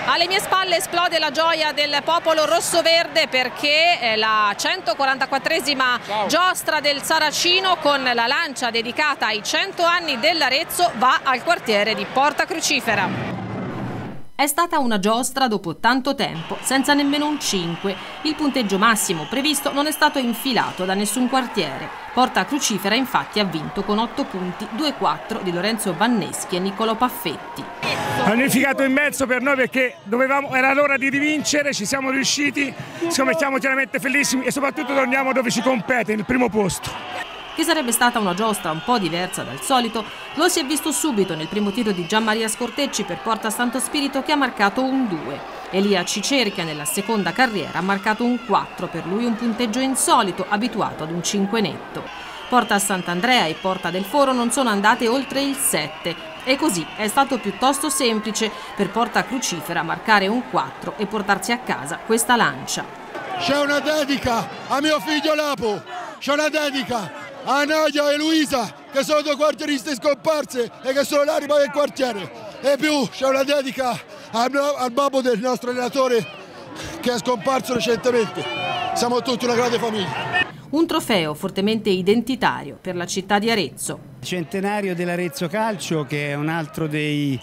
Alle mie spalle esplode la gioia del popolo rossoverde perché la 144esima giostra del Saracino con la lancia dedicata ai 100 anni dell'Arezzo va al quartiere di Porta Crucifera. È stata una giostra dopo tanto tempo, senza nemmeno un 5. Il punteggio massimo previsto non è stato infilato da nessun quartiere. Porta Crucifera infatti ha vinto con 8 punti, 2-4 di Lorenzo Vanneschi e Niccolò Paffetti. È un figato immenso per noi perché era l'ora di rivincere, ci siamo riusciti, ci mettiamo chiaramente felicissimi e soprattutto torniamo dove ci compete, nel primo posto. Che sarebbe stata una giostra un po' diversa dal solito, lo si è visto subito nel primo tiro di Gianmaria Scortecci per Porta Santo Spirito che ha marcato un 2. Elia Cicerchia nella seconda carriera ha marcato un 4, per lui un punteggio insolito, abituato ad un 5 netto. Porta Sant'Andrea e Porta del Foro non sono andate oltre il 7 e così è stato piuttosto semplice per Porta Crucifera marcare un 4 e portarsi a casa questa lancia. C'è una dedica a mio figlio Lapo, c'è una dedica a Nadia e Luisa che sono due quartieriste scomparse e che sono l'anima del quartiere, e più c'è una dedica al babbo del nostro allenatore che è scomparso recentemente. Siamo tutti una grande famiglia. Un trofeo fortemente identitario per la città di Arezzo. Centenario dell'Arezzo Calcio, che è un altro dei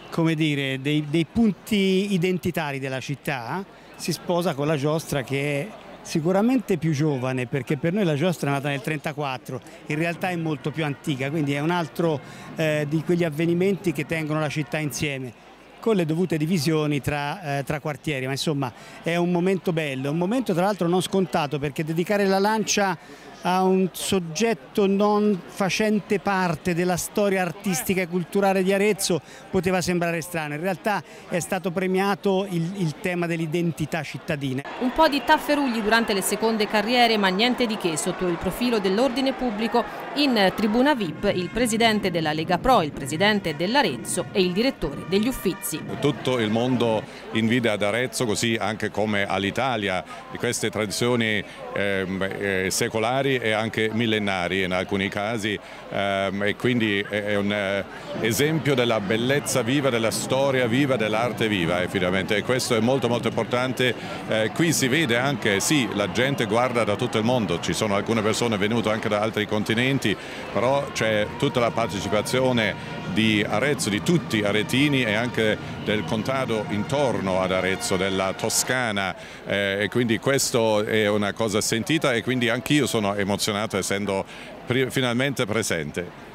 punti identitari della città, si sposa con la giostra che è sicuramente più giovane, perché per noi la giostra è nata nel 1934, in realtà è molto più antica, quindi è un altro di quegli avvenimenti che tengono la città insieme, con le dovute divisioni tra quartieri, ma insomma è un momento bello, un momento tra l'altro non scontato, perché dedicare la lancia a un soggetto non facente parte della storia artistica e culturale di Arezzo poteva sembrare strano. In realtà è stato premiato il tema dell'identità cittadina. Un po' di tafferugli durante le seconde carriere, ma niente di che sotto il profilo dell'ordine pubblico. In tribuna VIP il presidente della Lega Pro, il presidente dell'Arezzo e il direttore degli Uffizi. Tutto il mondo invidia ad Arezzo, così anche come all'Italia, di queste tradizioni secolari e anche millenari in alcuni casi, e quindi è un esempio della bellezza viva, della storia viva, dell'arte viva effettivamente, e questo è molto molto importante. Qui si vede anche, sì, la gente guarda da tutto il mondo, ci sono alcune persone venute anche da altri continenti, però c'è tutta la partecipazione di Arezzo, di tutti i aretini e anche del contado intorno ad Arezzo, della Toscana, e quindi questo è una cosa sentita, e quindi anch'io sono emozionato essendo finalmente presente.